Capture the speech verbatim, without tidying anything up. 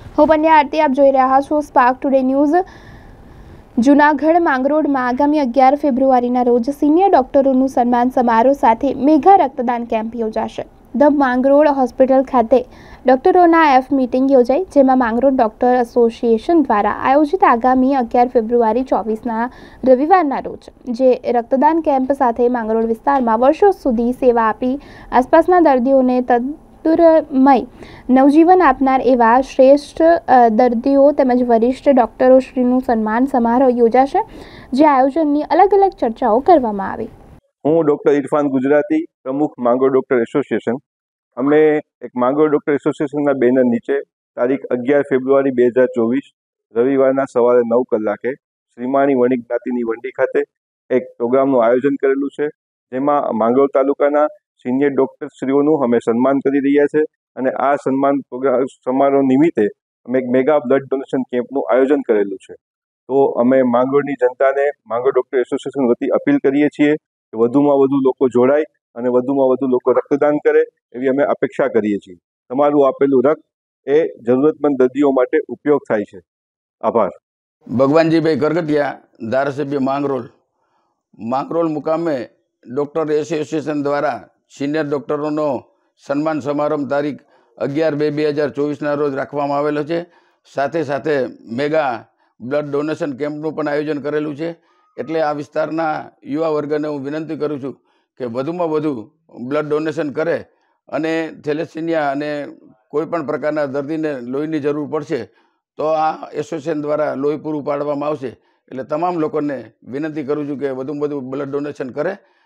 હું પન્યા આરતી, આપ જોઈ રહ્યા છો સ્પાર્ક ટુડે ન્યૂઝ। જૂનાગઢ માંગરોળમાં આગામી અગિયાર ફેબ્રુઆરીના રોજ સિનિયર ડોક્ટરોનું સન્માન સમારોહ સાથે મેગા રક્તદાન કેમ્પ યોજાશે। ધ માંગરોળ હોસ્પિટલ ખાતે ડોક્ટરોના એફ મીટિંગ યોજાઈ, જેમાં માંગરોળ ડોક્ટર એસોસિએશન દ્વારા આયોજિત આગામી અગિયાર ફેબ્રુઆરી ચોવીસના રવિવારના રોજ જે રક્તદાન કેમ્પ સાથે માંગરોળ વિસ્તારમાં વર્ષો સુધી સેવા આપી આસપાસના દર્દીઓને તંદુરમય નવજીવન આપનાર એવા શ્રેષ્ઠ દર્દીઓ તેમજ વરિષ્ઠ ડોક્ટરોશ્રીનું સન્માન સમારોહ યોજાશે, જે આયોજનની અલગ અલગ ચર્ચાઓ કરવામાં આવી। હું ડૉક્ટર ઇરફાન ગુજરાતી, પ્રમુખ માંગરોળ ડૉક્ટર એસોસિએશન। અમે એક માંગરોળ ડૉક્ટર એસોસિએશનના બેનર નીચે તારીખ અગિયાર ફેબ્રુઆરી બે હજાર ચોવીસ રવિવારના સવારે નવ કલાકે શ્રીમાણી વણિક જ્ઞાતિની વંડી ખાતે એક પ્રોગ્રામનું આયોજન કરેલું છે, જેમાં માંગરોળ તાલુકાના સિનિયર ડૉક્ટરશ્રીઓનું અમે સન્માન કરી રહ્યા છે અને આ સન્માન પ્રોગ્રામ સમારોહ નિમિત્તે અમે એક મેગા બ્લડ ડોનેશન કેમ્પનું આયોજન કરેલું છે। તો અમે માંગરોળની જનતાને માંગરોળ ડૉક્ટર એસોસિએશન વતી અપીલ કરીએ છીએ કે વધુમાં વધુ લોકો જોડાય અને વધુમાં વધુ લોકો રક્તદાન કરે એવી અમે અપેક્ષા કરીએ છીએ। તમારું આપેલું રક્ત એ જરૂરતમંદ દર્દીઓ માટે ઉપયોગ થાય છે। આભાર। ભગવાનજીભાઈ કરગટિયા, ધારાસભ્ય માંગરોળ। માંગરોળ મુકામે ડૉક્ટર એસોસિએશન દ્વારા સિનિયર ડૉક્ટરોનો સન્માન સમારંભ તારીખ અગિયાર બે બે હજાર ચોવીસના રોજ રાખવામાં આવેલો છે। સાથે સાથે મેગા બ્લડ ડોનેશન કેમ્પનું પણ આયોજન કરેલું છે। એટલે આ વિસ્તારના યુવા વર્ગને હું વિનંતી કરું છું કે વધુમાં વધુ બ્લડ ડોનેશન કરે અને થેલેસેમિયા અને કોઈ પણ પ્રકારના દર્દીને લોહીની જરૂર પડશે તો આ એસોસિએશન દ્વારા લોહી પૂરું પાડવામાં આવશે। એટલે તમામ લોકોને વિનંતી કરું છું કે વધુમાં વધુ બ્લડ ડોનેશન કરે।